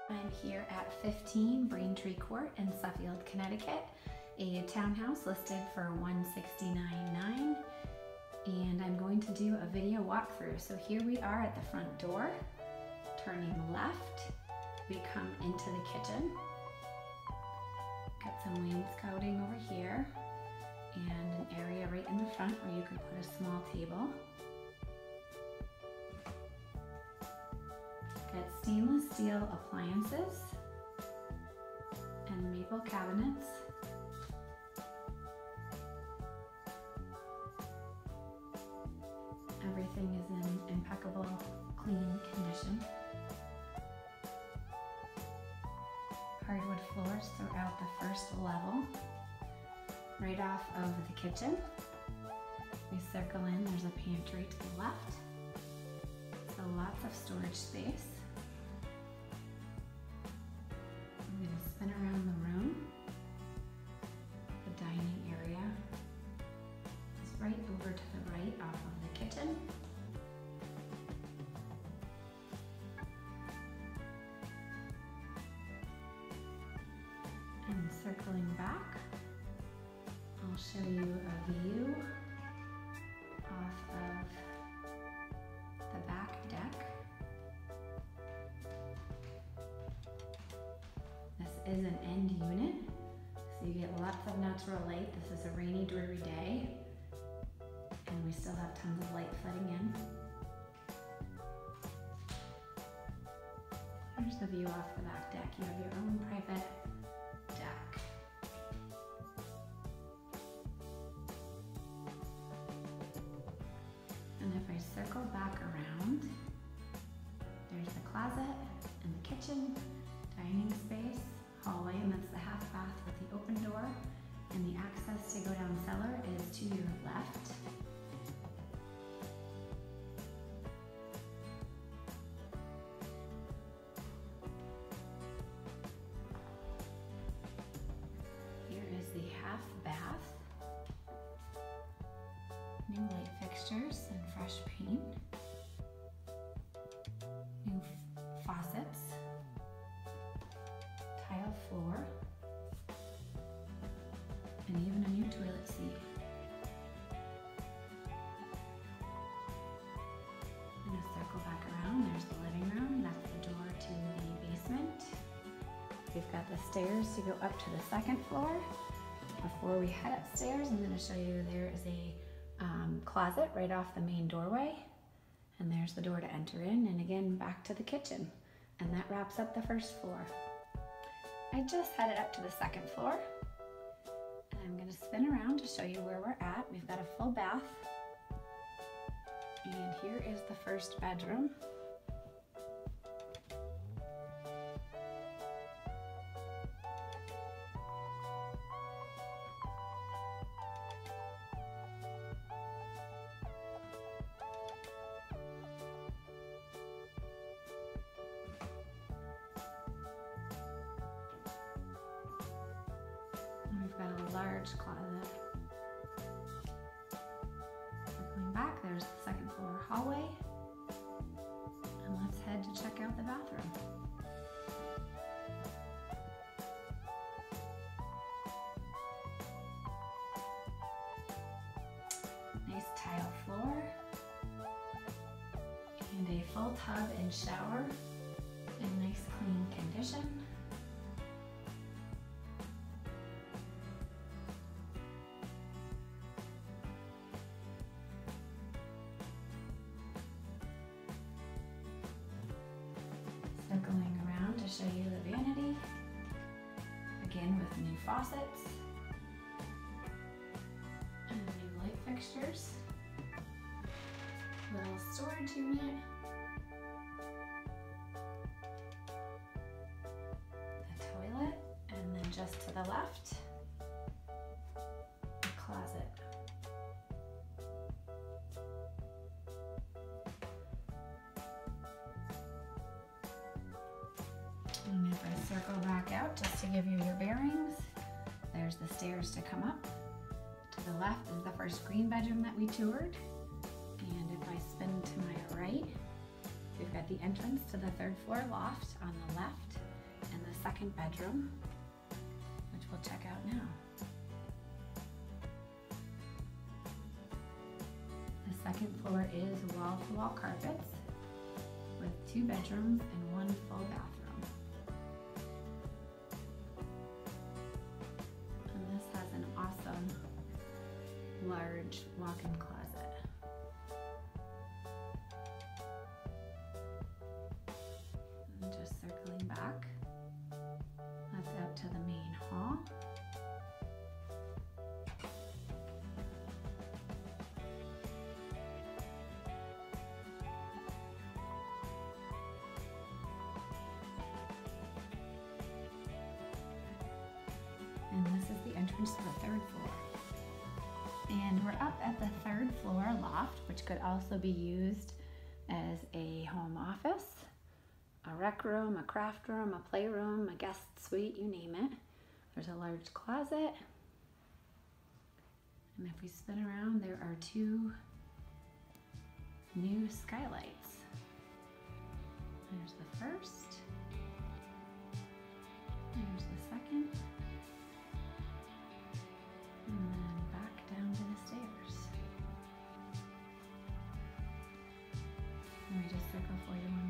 I'm here at 15 Braintree Court in Suffield, Connecticut, a townhouse listed for $169,900, and I'm going to do a video walkthrough. So here we are at the front door. Turning left, we come into the kitchen. Got some wainscoting over here and an area right in the front where you can put a small table. Got stainless steel appliances and maple cabinets. Everything is in impeccable, clean condition. Hardwood floors throughout the first level. Right off of the kitchen, we circle in, there's a pantry to the left. So lots of storage space. I'm going to spin around the room. The dining area is right over to the right off of the kitchen. And circling back, I'll show you a view off of the back deck. This is an end unit, so you get lots of natural light. This is a rainy, dreary day, and we still have tons of light flooding in. Here's the view off the back deck. You have your own private deck. And if I circle back around, there's the closet and the kitchen, dining space, hallway, and that's the half bath with the open door. And the access to go down cellar is to your left. Here is the half bath. New light fixtures and fresh paint. New faucets. Tile floor. And even a new toilet seat. I'm going to circle back around. There's the living room. That's the door to the basement. We've got the stairs to go up to the second floor. Before we head upstairs, I'm going to show you there is a closet right off the main doorway. And there's the door to enter in. And again, back to the kitchen. And that wraps up the first floor. I just headed up to the second floor. And I'm going to spin around to show you where we're at. We've got a full bath. And here is the first bedroom. We've got a large closet. Circling back, there's the second floor hallway. And let's head to check out the bathroom. Nice tile floor. And a full tub and shower in nice clean condition. Circling around to show you the vanity, again with new faucets and new light fixtures, little storage unit, the toilet, and then just to the left, the closet. And if I circle back out just to give you your bearings, there's the stairs to come up. To the left is the first green bedroom that we toured. And if I spin to my right, we've got the entrance to the third floor loft on the left. second bedroom, which we'll check out now. The second floor is wall-to-wall carpets with 2 bedrooms and 1 full bathroom. And this has an awesome large walk-in closet. And just circling back, that's out to the main hall. And this is the entrance to the 3rd floor. And we're up at the 3rd floor loft, which could also be used as a home office, a rec room, a craft room, a playroom, a guest suite, you name it. There's a large closet. And if we spin around, there are 2 new skylights. There's the first. There's the second. And then back down to the stairs. Let me just circle for you one